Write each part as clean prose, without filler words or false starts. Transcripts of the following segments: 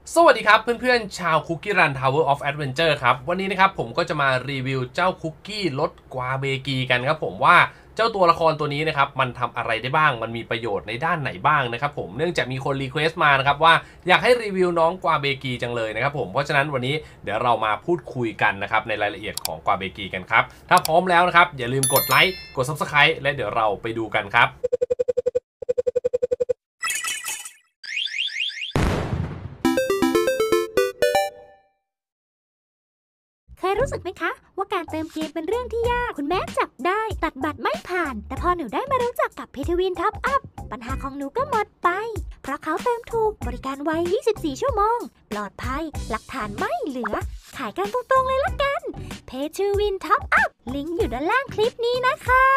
สวัสดีครับเพื่อนๆชาวคุกกี้รัน Tower of Adventure ครับวันนี้นะครับผมก็จะมารีวิวเจ้าคุกกี้รสกวาเบกีกันครับผมว่าเจ้าตัวละครตัวนี้นะครับมันทำอะไรได้บ้างมันมีประโยชน์ในด้านไหนบ้างนะครับผมเนื่องจากมีคนรีเควสต์มานะครับว่าอยากให้รีวิวน้องกวาเบกีจังเลยนะครับผมเพราะฉะนั้นวันนี้เดี๋ยวเรามาพูดคุยกันนะครับในรายละเอียดของกวาเบกีกันครับถ้าพร้อมแล้วนะครับอย่าลืมกดไลค์กด Subscribe และเดี๋ยวเราไปดูกันครับเคยรู้สึกไหมคะว่าการเติมเกมเป็นเรื่องที่ยากคุณแม่จับได้ตัดบัตรไม่ผ่านแต่พอหนูได้มารู้จักกับเพทวินท็อปอัพปัญหาของหนูก็หมดไปเพราะเขาเติมถูกบริการไว 24 ชั่วโมงปลอดภัยหลักฐานไม่เหลือขายกันตรงๆเลยละกันเพทวินท็อปอัพลิงก์อยู่ด้านล่างคลิปนี้นะคะ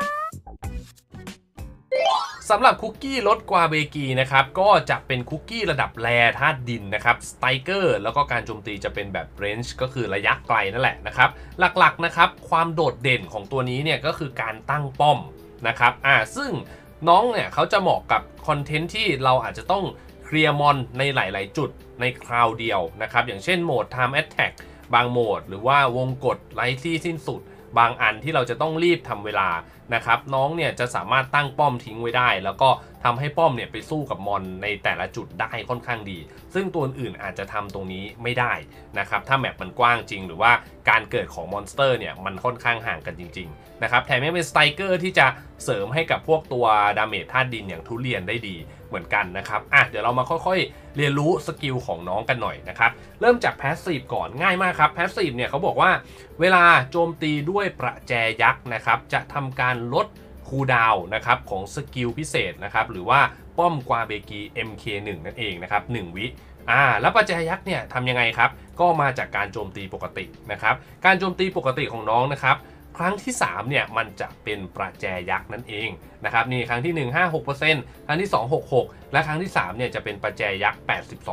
สำหรับคุกกี้รสกวาเบกีนะครับก็จะเป็นคุกกี้ระดับแรธาตุดินนะครับสไตเกอร์แล้วก็การโจมตีจะเป็นแบบเรนจ์ก็คือระยะไกลนั่นแหละนะครับหลักๆนะครับความโดดเด่นของตัวนี้เนี่ยก็คือการตั้งป้อมนะครับซึ่งน้องเนี่ยเขาจะเหมาะกับคอนเทนต์ที่เราอาจจะต้องเคลียร์มอนในหลายๆจุดในคราวเดียวนะครับอย่างเช่นโหมด Time Attack บางโหมดหรือว่าวงกฏไร้ที่สิ้นสุดบางอันที่เราจะต้องรีบทำเวลานะครับน้องเนี่ยจะสามารถตั้งป้อมทิ้งไว้ได้แล้วก็ทำให้ป้อมเนี่ยไปสู้กับมอนในแต่ละจุดได้ค่อนข้างดีซึ่งตัวอื่นอาจจะทำตรงนี้ไม่ได้นะครับถ้าแมปมันกว้างจริงหรือว่าการเกิดของมอนสเตอร์เนี่ยมันค่อนข้างห่างกันจริงๆนะครับแถมยังเป็นสไตรเกอร์ที่จะเสริมให้กับพวกตัวดาเมจธาตุดินอย่างทุเรียนได้ดีเหมือนกันนะครับเดี๋ยวเรามาค่อยๆเรียนรู้สกิลของน้องกันหน่อยนะครับเริ่มจากแพสซีฟก่อนง่ายมากครับแพสซีฟเนี่ยเขาบอกว่าเวลาโจมตีด้วยประแจยักษ์นะครับจะทำการลดคูลดาวน์นะครับของสกิลพิเศษนะครับหรือว่าป้อมกวาเบกี MK1 นั่นเองนะครับ1วิแล้วประแจยักษ์เนี่ยทำยังไงครับก็มาจากการโจมตีปกตินะครับการโจมตีปกติของน้องนะครับครั้งที่3เนี่ยมันจะเป็นประแจยักษ์นั่นเองนะครับนี่ครั้งที่1 56%ครั้งที่2 66และครั้งที่3เนี่ยจะเป็นประแจยักษ์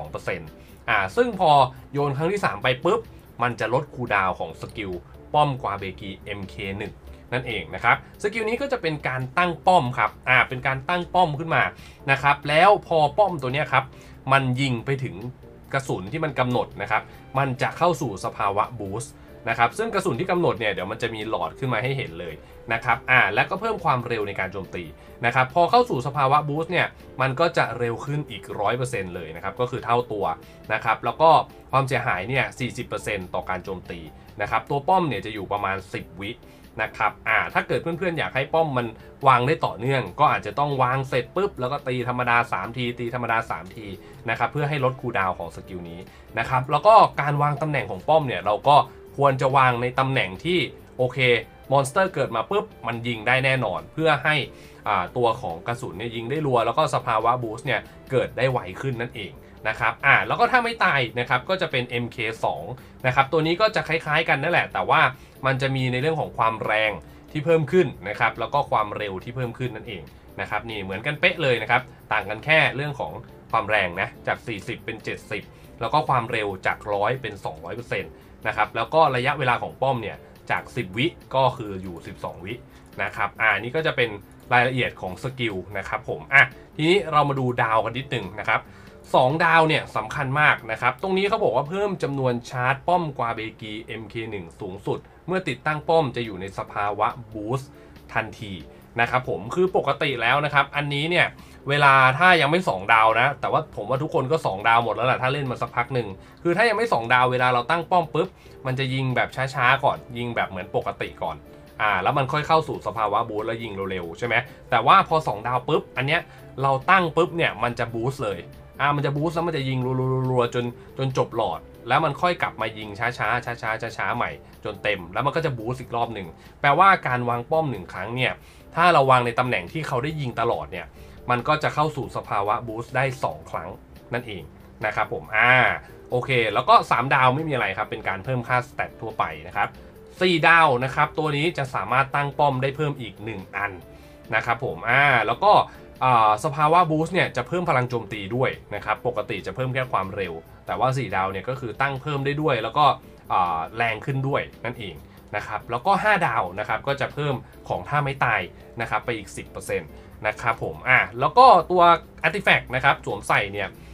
82%ซึ่งพอโยนครั้งที่3ไปปุ๊บมันจะลดคูลดาวน์ของสกิลป้อมกวาเบกี MK1นั่นเองนะครับสกิลนี้ก็จะเป็นการตั้งป้อมครับเป็นการตั้งป้อมขึ้นมานะครับแล้วพอป้อมตัวนี้ครับมันยิงไปถึงกระสุนที่มันกำหนดนะครับมันจะเข้าสู่สภาวะบูสต์นะครับซึ่งกระสุนที่กำหนดเนี่ยเดี๋ยวมันจะมีหลอดขึ้นมาให้เห็นเลยนะครับแล้วก็เพิ่มความเร็วในการโจมตีนะครับพอเข้าสู่สภาวะบูสต์เนี่ยมันก็จะเร็วขึ้นอีก 100% เลยนะครับก็คือเท่าตัวนะครับแล้วก็ความเสียหายเนี่ย 40% ต่อการโจมตีนะครับตัวป้อมเนี่ยจะอยู่ประมาณ10วินะครับถ้าเกิดเพื่อนๆอยากให้ป้อมมันวางได้ต่อเนื่องก็อาจจะต้องวางเสร็จปุ๊บแล้วก็ตีธรรมดา3ทีตีธรรมดา3ทีนะครับเพื่อให้ลดคูลดาวน์ของสกิลนี้นะครับแล้วก็การวางตำแหน่งของป้อมเนี่ยเราก็ควรจะวางในตำแหน่งที่โอเคมอนสเตอร์เกิดมาปุ๊บมันยิงได้แน่นอนเพื่อให้ตัวของกระสุนเนี่ยยิงได้รัวแล้วก็สภาวะบูสต์เนี่ยเกิดได้ไวขึ้นนั่นเองนะครับแล้วก็ถ้าไม่ตายนะครับก็จะเป็น MK2 นะครับตัวนี้ก็จะคล้ายๆกันนั่นแหละแต่ว่ามันจะมีในเรื่องของความแรงที่เพิ่มขึ้นนะครับแล้วก็ความเร็วที่เพิ่มขึ้นนั่นเองนะครับนี่เหมือนกันเป๊ะเลยนะครับต่างกันแค่เรื่องของความแรงนะจาก40เป็น70แล้วก็ความเร็วจาก100เป็น 200% นะครับแล้วก็ระยะเวลาของป้อมเนี่ยจาก10วิก็คืออยู่12วินะครับนี่ก็จะเป็นรายละเอียดของสกิลนะครับผมทีนี้เรามาดูดาวกันนิดนึงนะครับ2ดาวเนี่ยสำคัญมากนะครับตรงนี้เขาบอกว่าเพิ่มจำนวนชาร์จป้อมกวาเบกี MK1 สูงสุดเมื่อติดตั้งป้อมจะอยู่ในสภาวะบูสต์ทันทีนะครับผมคือปกติแล้วนะครับอันนี้เนี่ยเวลาถ้ายังไม่2ดาวนะแต่ว่าผมว่าทุกคนก็2ดาวหมดแล้วแหละถ้าเล่นมาสักพักหนึ่งคือถ้ายังไม่2ดาวเวลาเราตั้งป้อมปุ๊บมันจะยิงแบบช้าๆก่อนยิงแบบเหมือนปกติก่อนแล้วมันค่อยเข้าสู่สภาวะบูสต์แล้วยิงเร็วๆใช่ไหมแต่ว่าพอ2ดาวปุ๊บอันเนี้ยเราตั้งปุ๊บเนี่ยมันจะบูสต์เลยมันจะบูสต์แล้วมันจะยิงรัวๆจนจบหลอดแล้วมันค่อยกลับมายิงช้าๆใหม่จนเต็มแล้วมันก็จะบูสต์อีกรอบหนึ่งแปลว่าการวางป้อม1ครั้งเนี่ยถ้าเราวางในตำแหน่งที่เขาได้ยิงตลอดเนี่ยมันก็จะเข้าสู่สภาวะบูสต์ได้2ครั้งนั่นเองนะครับผมโอเคแล้วก็3ดาวไม่มีอะไรครับเป็นการเพิ่มค่าสเตตทั่วไปนะครับ4ดาวนะครับตัวนี้จะสามารถตั้งป้อมได้เพิ่มอีก1อันนะครับผมแล้วก็สภาวะบูสต์เนี่ยจะเพิ่มพลังโจมตีด้วยนะครับปกติจะเพิ่มแค่ความเร็วแต่ว่า4ดาวเนี่ยก็คือตั้งเพิ่มได้ด้วยแล้วก็แรงขึ้นด้วยนั่นเองนะครับแล้วก็5ดาวนะครับก็จะเพิ่มของท่าไม่ตายนะครับไปอีก 10% นะครับผมแล้วก็ตัว Artifact นะครับสวมใส่เนี่ย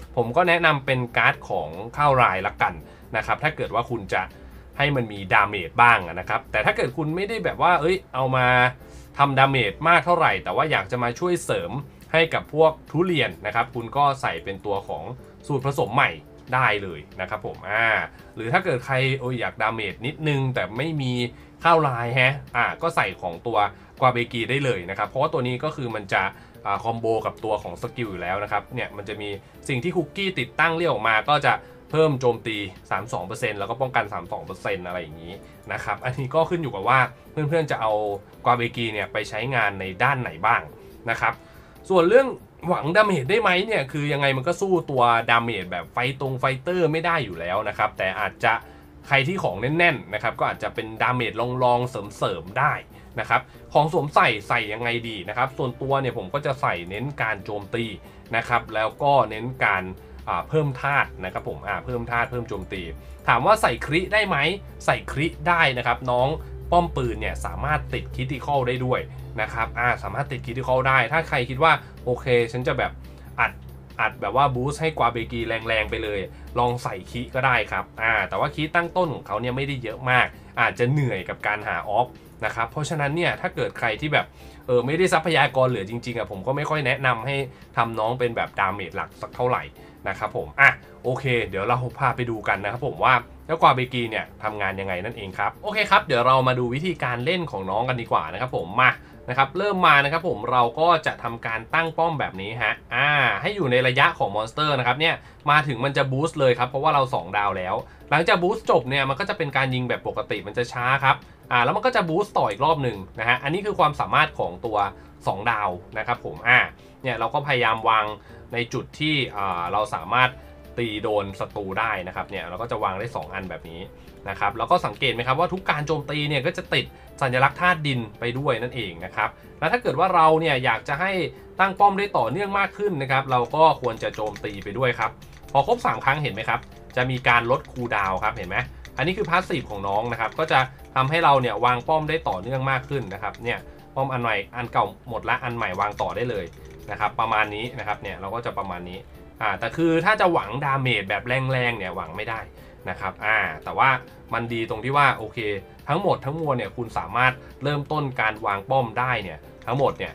ผมก็แนะนำเป็นการ์ดของข้าวรายละกันนะครับถ้าเกิดว่าคุณจะให้มันมีดาเมจบ้างนะครับแต่ถ้าเกิดคุณไม่ได้แบบว่าเอามาทำดาเมจมากเท่าไหร่แต่ว่าอยากจะมาช่วยเสริมให้กับพวกทุเรียนนะครับคุณก็ใส่เป็นตัวของสูตรผสมใหม่ได้เลยนะครับผมหรือถ้าเกิดใครอยากดาเมจนิดนึงแต่ไม่มีข้าวลายก็ใส่ของตัวกวาเบกีได้เลยนะครับเพราะว่าตัวนี้ก็คือมันจะคอมโบกับตัวของสกิลอยู่แล้วนะครับเนี่ยมันจะมีสิ่งที่คุกกี้ติดตั้งเรียกออกมาก็จะเพิ่มโจมตี 32% แล้วก็ป้องกัน 32% อะไรอย่างนี้นะครับอันนี้ก็ขึ้นอยู่กับว่าเพื่อนๆจะเอากวาเบกีเนี่ยไปใช้งานในด้านไหนบ้างนะครับส่วนเรื่องหวังดาเมจได้ไหมเนี่ยคือยังไงมันก็สู้ตัวดาเมจแบบไฟเตอร์ไม่ได้อยู่แล้วนะครับแต่อาจจะใครที่ของแน่นๆนะครับก็อาจจะเป็นดาเมจลองเสริมได้นะครับของสวมใส่ยังไงดีนะครับส่วนตัวเนี่ยผมก็จะใส่เน้นการโจมตีนะครับแล้วก็เน้นการเพิ่มธาตุนะครับผมเพิ่มธาตุเพิ่มโจมตีถามว่าใส่คริได้ไหมใส่คริได้นะครับน้องป้อมปืนเนี่ยสามารถติดคริติคอลได้ด้วยนะครับสามารถติดคริติคอลได้ถ้าใครคิดว่าโอเคฉันจะแบบอัดแบบว่าบูสต์ให้กวาเบกีแรงๆไปเลยลองใส่คริก็ได้ครับแต่ว่าคริตั้งต้นของเขาเนี่ยไม่ได้เยอะมากอาจจะเหนื่อยกับการหาออฟนะครับเพราะฉะนั้นเนี่ยถ้าเกิดใครที่แบบไม่ได้ทรัพยากรเหลือจริงๆผมก็ไม่ค่อยแนะนำให้ทำน้องเป็นแบบดาเมจหลักสักเท่าไหร่นะครับผมโอเคเดี๋ยวเราพาไปดูกันนะครับผมว่าเจ้ากวาเบกีเนี่ยทำงานยังไงนั่นเองครับโอเคครับเดี๋ยวเรามาดูวิธีการเล่นของน้องกันดีกว่านะครับผมมานะครับเริ่มมานะครับผมเราก็จะทำการตั้งป้อมแบบนี้ให้อยู่ในระยะของมอนสเตอร์นะครับเนี่ยมาถึงมันจะบูสต์เลยครับเพราะว่าเรา2ดาวแล้วหลังจากบูสต์จบเนี่ยมันก็จะเป็นการยิงแบบปกติมันจะช้าครับแล้วมันก็จะบูสต์ต่ออีกรอบหนึ่งนะฮะอันนี้คือความสามารถของตัว2ดาวนะครับผมเนี่ยเราก็พยายามวางในจุดที่เราสามารถตีโดนศัตรูได้นะครับเนี่ยเราก็จะวางได้2อันแบบนี้นะครับแล้วก็สังเกตไหมครับว่าทุกการโจมตีเนี่ยก็จะติดสัญลักษณ์ธาตุดินไปด้วยนั่นเองนะครับแล้วถ้าเกิดว่าเราเนี่ยอยากจะให้ตั้งป้อมได้ต่อเนื่องมากขึ้นนะครับเราก็ควรจะโจมตีไปด้วยครับพอครบ3ครั้งเห็นไหมครับจะมีการลดคูลดาวน์ครับเห็นไหมอันนี้คือพาสซีฟของน้องนะครับก็จะทำให้เราเนี่ยวางป้อมได้ต่อเนื่องมากขึ้นนะครับเนี่ยป้อมอันใหม่อันเก่าหมดละอันใหม่วางต่อได้เลยนะครับประมาณนี้นะครับเนี่ยเราก็จะประมาณนี้แต่คือถ้าจะหวังดาเมจแบบแรงๆเนี่ยหวังไม่ได้นะครับแต่ว่ามันดีตรงที่ว่าโอเคทั้งหมดทั้งมวลเนี่ยคุณสามารถเริ่มต้นการวางป้อมได้เนี่ยทั้งหมดเนี่ย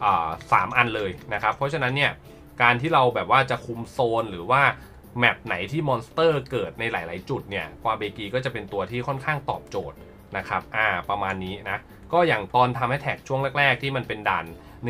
3 อันเลยนะครับเพราะฉะนั้นเนี่ยการที่เราแบบว่าจะคุมโซนหรือว่าแมปไหนที่มอนสเตอร์เกิดในหลายๆจุดเนี่ยกวาเบกีก็จะเป็นตัวที่ค่อนข้างตอบโจทย์นะครับประมาณนี้นะก็อย่างตอนทำให้แท็กช่วงแรกๆที่มันเป็นด่าน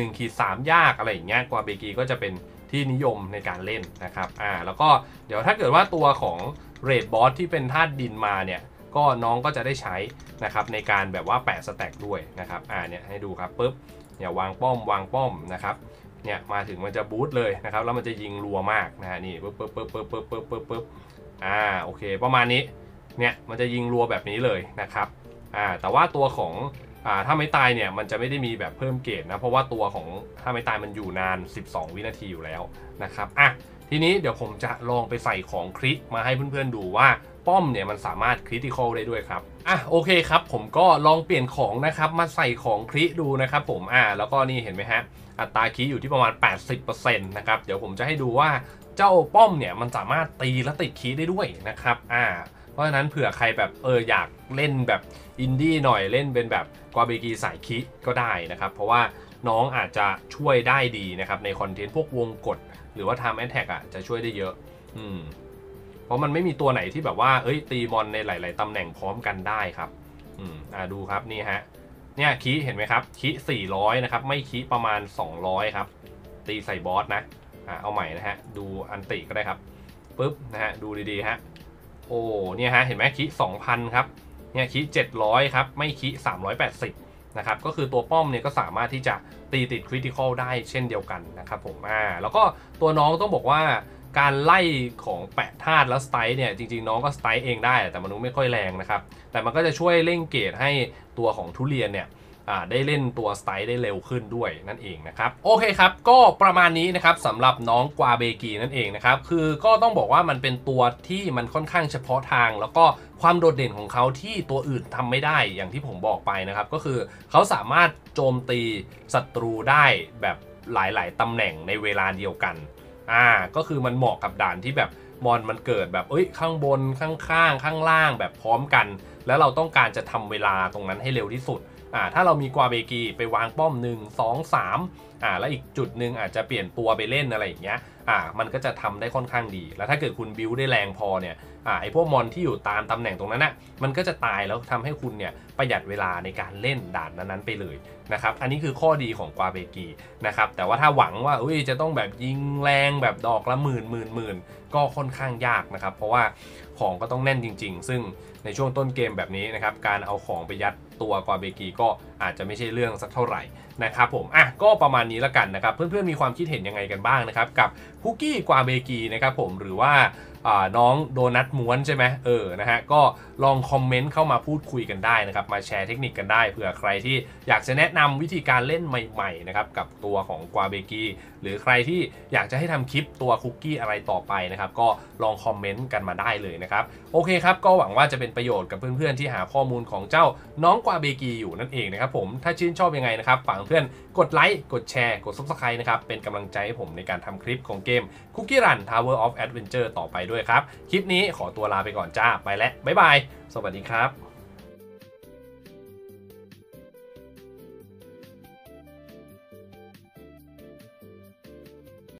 1-3 ยากอะไรอย่างเงี้ยกวาเบกีก็จะเป็นที่นิยมในการเล่นนะครับแล้วก็เดี๋ยวถ้าเกิดว่าตัวของเรดบอสที่เป็นธาตุดินมาเนี่ยก็น้องก็จะได้ใช้นะครับในการแบบว่าแปะสแต็กด้วยนะครับเนี่ยให้ดูครับปุ๊บเนี่ยวางป้อมนะครับเนี่ยมาถึงมันจะบูสต์เลยนะครับแล้วมันจะยิงรัวมากนะฮะนี่ปึ๊บโอเคประมาณนี้เนี่ยมันจะยิงรัวแบบนี้เลยนะครับแต่ว่าตัวของถ้าไม่ตายเนี่ยมันจะไม่ได้มีแบบเพิ่มเกรดนะเพราะว่าตัวของถ้าไม่ตายมันอยู่นาน12 วินาทีอยู่แล้วนะครับทีนี้เดี๋ยวผมจะลองไปใส่ของคริมาให้เพื่อนๆดูว่าป้อมเนี่ยมันสามารถคริติคอลได้ด้วยครับโอเคครับผมก็ลองเปลี่ยนของนะครับมาใส่ของคริดูนะครับผมแล้วก็นี่เห็นไหมฮะอัตราคริอยู่ที่ประมาณ 80% นะครับเดี๋ยวผมจะให้ดูว่าเจ้าป้อมเนี่ยมันสามารถตีและติดคริได้ด้วยนะครับเพราะฉะนั้นเผื่อใครแบบอยากเล่นแบบอินดี้หน่อยเล่นเป็นแบบกวาเบกีสายคริก็ได้นะครับเพราะว่าน้องอาจจะช่วยได้ดีนะครับในคอนเทนต์พวกวงกดหรือว่าทำแอนแท็กจะช่วยได้เยอะเพราะมันไม่มีตัวไหนที่แบบว่าตีมอนในหลายๆตำแหน่งพร้อมกันได้ครับดูครับนี่ฮะเนี่ยคีเห็นไหมครับคี400นะครับไม่คีประมาณ200ครับตีใส่บอสนะเอาใหม่นะฮะดูอันติก็ได้ครับปึ๊บนะฮะดูดีๆฮะโอ้เนี่ยฮะเห็นไหมคี2,000ครับเนี่ยคี700ครับไม่คี380นะครับก็คือตัวป้อมเนี่ยก็สามารถที่จะตีติดคริติคอลได้เช่นเดียวกันนะครับผมแล้วก็ตัวน้องต้องบอกว่าการไล่ของแปะธาตุแล้วสไตล์เนี่ยจริงๆน้องก็สไตล์เองได้แต่มันไม่ค่อยแรงนะครับแต่มันก็จะช่วยเร่งเกรดให้ตัวของทุเรียนเนี่ยได้เล่นตัวสไตล์ได้เร็วขึ้นด้วยนั่นเองนะครับโอเคครับก็ประมาณนี้นะครับสำหรับน้องกวาเบกีนั่นเองนะครับคือก็ต้องบอกว่ามันเป็นตัวที่มันค่อนข้างเฉพาะทางแล้วก็ความโดดเด่นของเขาที่ตัวอื่นทำไม่ได้อย่างที่ผมบอกไปนะครับก็คือเขาสามารถโจมตีศัตรูได้แบบหลายๆตำแหน่งในเวลาเดียวกันก็คือมันเหมาะกับด่านที่แบบมอนมันเกิดแบบข้างบนข้างข้างล่างแบบพร้อมกันแล้วเราต้องการจะทำเวลาตรงนั้นให้เร็วที่สุดถ้าเรามีกวาเบกีไปวางป้อม1 2 3แล้วอีกจุดหนึ่งอาจจะเปลี่ยนตัวไปเล่นอะไรอย่างเงี้ยมันก็จะทำได้ค่อนข้างดีแล้วถ้าเกิดคุณบิวได้แรงพอเนี่ยไอพวกมอนที่อยู่ตามตำแหน่งตรงนั้นนะมันก็จะตายแล้วทำให้คุณเนี่ยประหยัดเวลาในการเล่นด่านนั้นๆไปเลยนะครับอันนี้คือข้อดีของกวาเบกีนะครับแต่ว่าถ้าหวังว่าจะต้องแบบยิงแรงแบบดอกละหมื่นก็ค่อนข้างยากนะครับเพราะว่าของก็ต้องแน่นจริงๆซึ่งในช่วงต้นเกมแบบนี้นะครับการเอาของไปยัดตัวกวาเบกีก็อาจจะไม่ใช่เรื่องสักเท่าไหร่นะครับผมก็ประมาณนี้แล้วกันนะครับเพื่อนๆมีความคิดเห็นยังไงกันบ้างนะครับกับคุกกี้กวาเบกีนะครับผมหรือว่าน้องโดนัทม้วนใช่ไหมนะฮะก็ลองคอมเมนต์เข้ามาพูดคุยกันได้นะครับมาแชร์เทคนิคกันได้เผื่อใครที่อยากจะแนะนำวิธีการเล่นใหม่ๆนะครับกับตัวของกวาเบกีหรือใครที่อยากจะให้ทำคลิปตัวคุกกี้อะไรต่อไปนะครับก็ลองคอมเมนต์กันมาได้เลยนะครับโอเคครับก็หวังว่าจะเป็นประโยชน์กับเพื่อนๆที่หาข้อมูลของเจ้าน้องกวาเบกีอยู่นั่นเองนะครับผมถ้าชื่นชอบยังไงนะครับฝากเพื่อนกดไลค์กดแชร์กด Subscribe นะครับเป็นกำลังใจให้ผมในการทำคลิปของเกม Cookie Run Tower of Adventure ต่อไปด้วยครับคลิปนี้ขอตัวลาไปก่อนจ้าไปแล้วบ๊ายบายสวัสดีครับ